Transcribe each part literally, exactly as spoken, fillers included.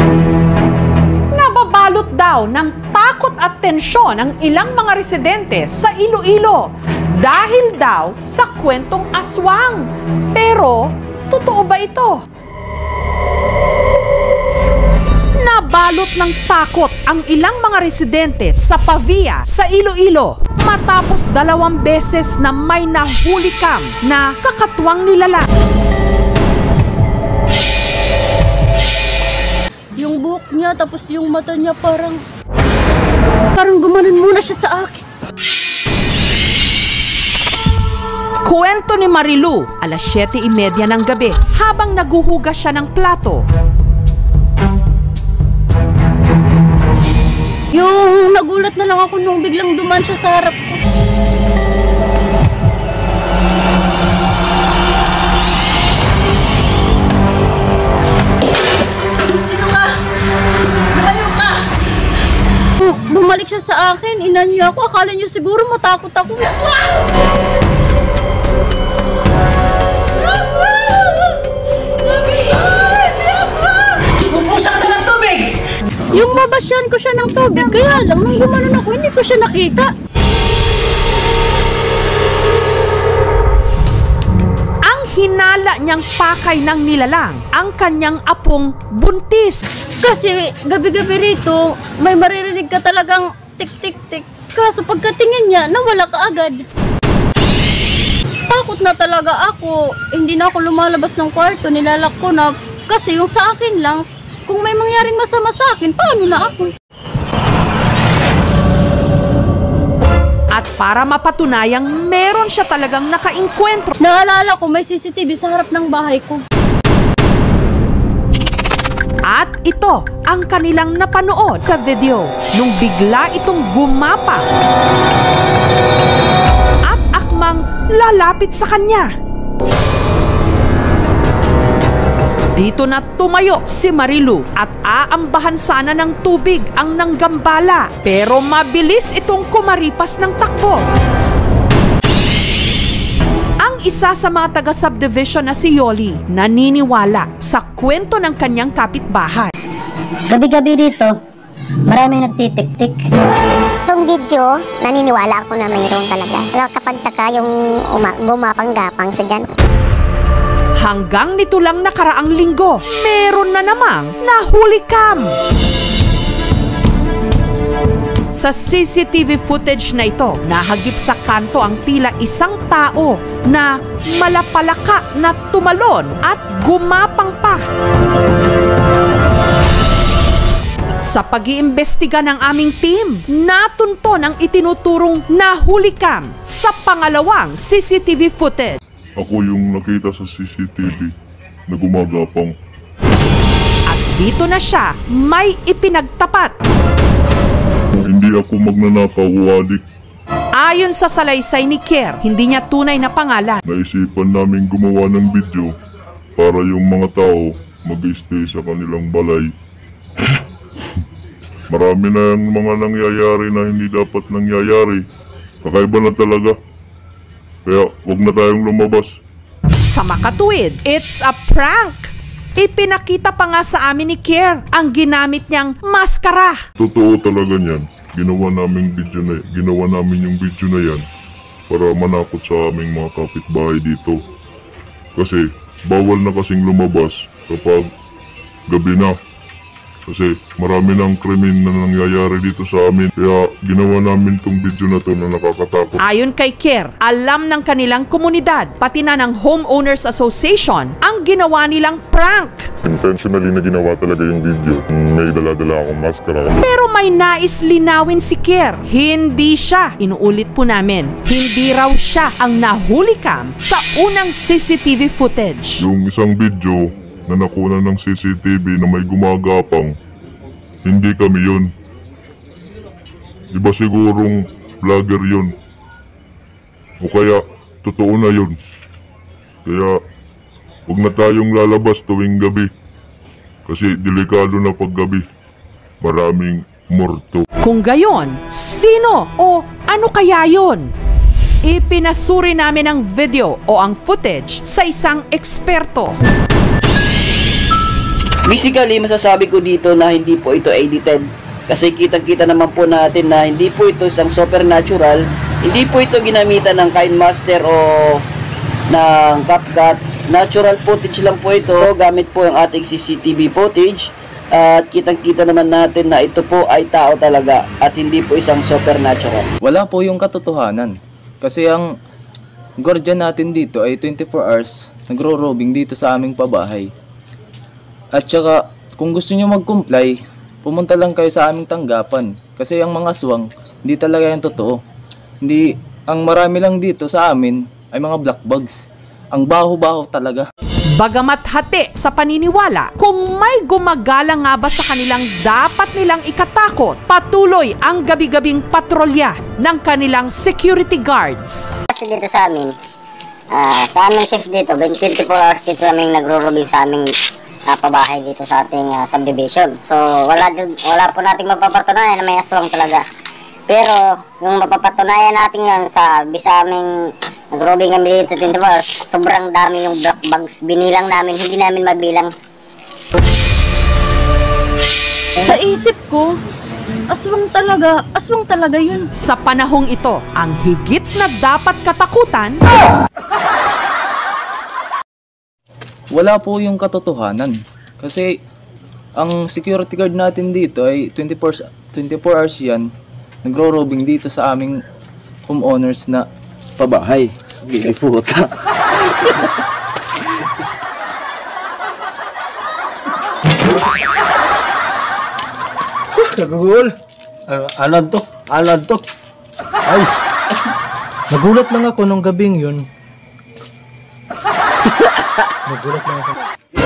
Nababalot daw ng takot at tensyon ang ilang mga residente sa Iloilo dahil daw sa kwentong aswang. Pero, totoo ba ito? Nabalot ng takot ang ilang mga residente sa Pavia sa Iloilo matapos dalawang beses na may nahulikam na kakatwang nilalang. Yung buhok niya, tapos yung mata niya parang... Parang gumanon muna siya sa akin. Kwento ni Marilu, alas siyete trenta ng gabi, habang naguhugas siya ng plato. Yung nagulat na lang ako nung biglang dumaan siya sa harap ko. Bumalik siya sa akin, inanyo ako, akala niyo siguro matakot ako. Bumusak na ng tubig! Yung mabasyan ko siya ng tubig, kaya lang, nung gumanon ako, hindi ko siya nakita. Hinala niyang pakay ng nilalang ang kanyang apong buntis. Kasi gabi-gabi rito, may maririnig ka talagang tik-tik-tik. Kaso pagkatingin niya, nawala ka agad. Takot na talaga ako. Hindi na ako lumalabas ng kwarto, nilalak ko na. Kasi yung sa akin lang, kung may mangyaring masama sa akin, paano na ako? At para mapatunayang meron siya talagang nakainkwentro. Naalala ko, may C C T V sa harap ng bahay ko. At ito ang kanilang napanood sa video nung bigla itong gumapa at akmang lalapit sa kanya. Dito na tumayo si Marilu at aambahan sana ng tubig ang nanggambala, pero mabilis itong kumaripas ng takbo. Ang isa sa mga taga-subdivision na si Yoli naniniwala sa kwento ng kanyang kapitbahay. Gabi-gabi dito, marami nagtitik-tik. Itong video, naniniwala ako na mayroon talaga. Kapag taka yung gumapang-gapang sa dyan. Hanggang nito lang nakaraang linggo, meron na namang nahulikam. Sa C C T V footage na ito, nahagip sa kanto ang tila isang tao na malapalaka na tumalon at gumapang pa. Sa pag-iimbestiga ng aming team, natunton ang itinuturong nahulikam sa pangalawang C C T V footage. Ako yung nakita sa C C T V na gumagapang. At dito na siya may ipinagtapat. Hindi ako magnanakaw o adik. Ayon sa salaysay ni Kier, hindi niya tunay na pangalan. Naisipan namin gumawa ng video para yung mga tao mag-stay sa kanilang balay. Marami na yung mga nangyayari na hindi dapat nangyayari. Kakaiba na talaga. Kaya huwag na tayong lumabas. Sa makatuwid, it's a prank. Ipinakita pa nga sa amin ni Kier ang ginamit niyang maskara. Totoo talaga niyan. Ginawa namin video na, ginawa namin yung video na yan para manakot sa aming mga kapitbahay dito. Kasi bawal na kasing lumabas kapag gabi na. Kasi marami ng krimen na nangyayari dito sa amin. Kaya ginawa namin tong video na to na nakakatakot. Ayon kay Kier, alam ng kanilang komunidad, pati na ng Homeowners Association, ang ginawa nilang prank. Intentionally na ginawa talaga yung video. May dala-dala akong maskara. Pero may nais linawin si Kier. Hindi siya, inuulit po namin, hindi raw siya ang nahulikam sa unang C C T V footage. Yung isang video na nakuna ng C C T V na may gumagapang, hindi kami yun. Iba sigurong vlogger yun. O kaya, totoo na yun. Kaya, huwag na tayong lalabas tuwing gabi. Kasi delikado na pag gabi. Maraming morto. Kung gayon, sino o ano kaya yun? Ipinasuri namin ang video o ang footage sa isang eksperto. Basically, masasabi ko dito na hindi po ito edited. Kasi kitang-kita naman po natin na hindi po ito isang supernatural. Hindi po ito ginamitan ng KineMaster o ng CapCut. Natural footage lang po ito. Gamit po yung ating C C T V footage. At kitang-kita naman natin na ito po ay tao talaga at hindi po isang supernatural. Wala po yung katotohanan. Kasi ang guardian natin dito ay twenty-four hours nagro-robing dito sa aming pabahay. At saka, kung gusto nyo mag-comply, pumunta lang kayo sa aming tanggapan. Kasi ang mga aswang, hindi talaga yung totoo. Hindi, ang marami lang dito sa amin ay mga black bugs. Ang baho-baho talaga. Bagamat hati sa paniniwala, kung may gumagala nga ba sa kanilang dapat nilang ikatakot, patuloy ang gabi-gabing patrolya ng kanilang security guards. Kasi dito sa amin, uh, sa aming shift dito, twenty-four hours dito kaming nagro-robing sa aming uh, pabahay dito sa ating uh, subdivision. So wala, wala po nating mapapatunayan na may aswang talaga. Pero yung mapapatunayan natin yun sa bisa aming nag-robing kami dito twenty-four hours, sobrang dami yung black bugs. Binilang namin, hindi namin mabilang. Sa isip ko, aswang talaga, aswang talaga yun. Sa panahong ito, ang higit na dapat katakutan, Wala po yung katotohanan. Kasi, ang security guard natin dito ay twenty-four hours yan, nagro-robing dito sa aming homeowners na pabahay. Gili puta. Nagugul. Uh, alam to. Alam to. Ay. Nagulat lang ako nung gabing yun. Nagulat lang ako.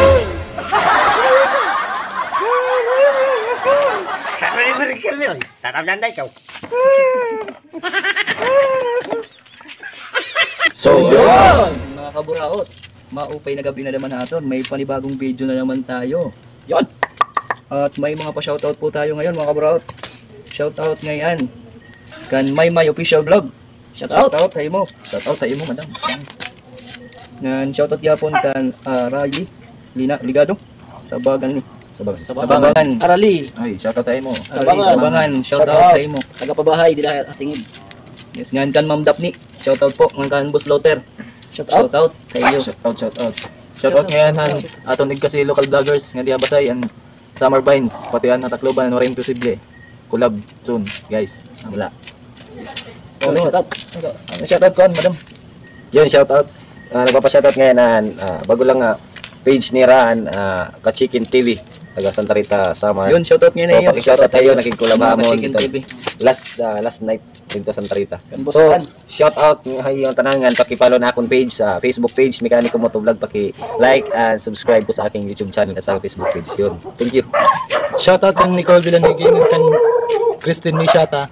So, yun! Mga kaburaot, maupay na gabi na naman natin. May panibagong video na naman tayo. Yun! At may mga pa-shoutout po tayo ngayon mga kaburaot. Shoutout ngayon kan May May Official Vlog. Shoutout! Shoutout tayo mo. Shoutout tayo mo, madam. Ngan shoutout yapon kan uh, Ragi Lina Ligado. Sabagan ni. Sabagan. Sabagan. Arali. Ay, shoutout tayo mo. Sabagan. Sabagan. Shoutout tayo mo. Taga-pabahay dila atingin. Yes, ngan kan Ma'am Daphne. Shoutout po ngan kan Boss Loter. Shoutout. Shoutout kayo. Shoutout, shoutout. Shoutout ngayon han aton dig kasi local vloggers nga diha Basay and Summer Vines pati an Tacloban no rin posible. Collab soon, guys. Wala. Oh, shoutout. Shoutout kon, madam. Yun, shoutout. Uh, nagpapa-shoutout ngayon na uh, bago lang uh, page ni Raan, uh, Ka-Chicken T V, taga Santa Rita, Samar. Yun, shoutout ngayon. So, paki-shoutout tayo, naging-kulaba mo dito. T V. Last uh, last night dito sa Santa Rita. So, shoutout yung tanangan, paki-follow na akong page sa Facebook page, Mekaniko Moto Vlog, paki-like and subscribe po sa aking YouTube channel at sa Facebook page. Yun. Thank you. Shoutout kang Nicole Villanegin at kang Christine Nishata.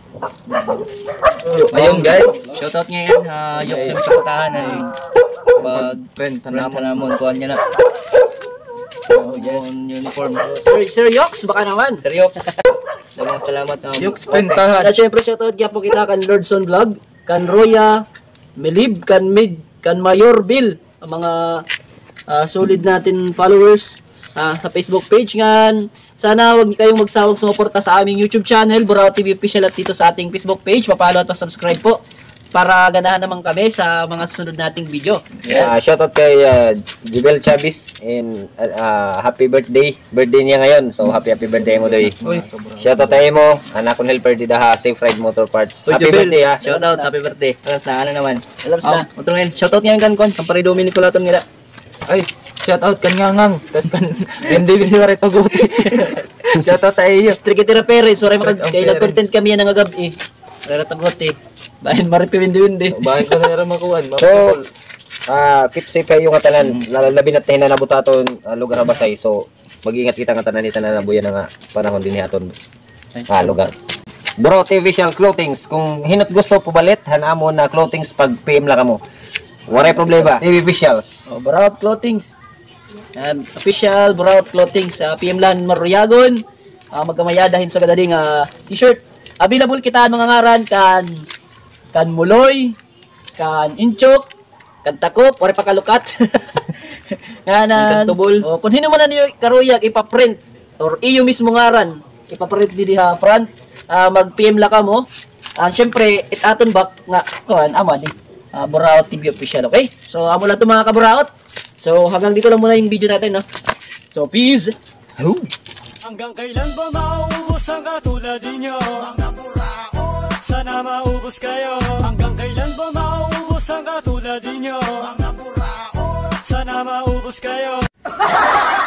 Ayun guys, shoutout ngayon, uh, yung sim kapatahan ay pag friend, tanamon namon kuhan niya na. Oh, yes. Uniform. Sir, Sir Yox, baka naman. Sir Yox. Dagang salamat. Um, Yox Pentahan. At syempre, shoutout kaya po kita kan Lordson Vlog, kan Roya, Melib, kan Mid, kan Mayor Bill, ang mga uh, solid natin followers uh, sa Facebook page ngan. Sana wag kayong magsawang sumuporta sa aming YouTube channel, Burao T V Official, at dito sa ating Facebook page. Pa-follow at pa-subscribe po para ganahan naman kami sa mga susunod nating video. Yeah, uh, shoutout kay uh, Jubel Chavez and uh, uh, happy birthday. Birthday niya ngayon. So happy happy birthday mo doy. Shoutout tayo mo. Anak kong helper di daha Safe Ride Motor Parts. Uy, Happy Jubel, birthday ha. shoutout, happy birthday. Alas na ano naman. Alas na. Utro ngayon. Shoutout ngayon kan kon, kampare Dominic Colaton nila. Ay, shoutout kan ngangang. Tas kan hindi binwari paguti. Shoutout tayo. Strikitira Perez, wala makag kailang content kami yan ng agabi. Pero tagot eh. Bahin maripindi-windi. Bahin ko na rin makuhan. So, uh, keep safe kayo nga tanan. Labi na tayo na nabutaton uh, lugar na Basay. So, mag-ingat kita nga tanan dito na nabuyan na nga panahon din aton uh, lugar. Bro, T V Official Clothings. Kung hinot gusto pubalit, hanamo na clothings pag P M lang mo. Waray problema. T V Officials. Oh, Burao Clothings. Um, official Burao Clothings. Uh, P M Lan Maruyagon. Uh, magkamayadahin sa gadading uh, t-shirt. Available kita mga ngaran kan kan Muloy, kan Inchok, kan Takop, wala pa kalukat. Nga na, Tubol. oh, kung hino man na niyo karuyag, ipaprint, or iyo mismo ngaran, ipaprint di diha front, ah, mag-P M la ka mo. Ah, syempre, it aton back nga, kuhan, ama di, ah, Buraot T V official, okay? So, amo lang ito mga kaburaot. So, hanggang dito lang muna yung video natin, no? So, peace! Hanggang kailan ba mauubos ang katulad ninyo? Mga buraot, sana maubos kayo. Hanggang kailan ba mauubos ang katulad ninyo? Mga buraot, sana maubos kayo.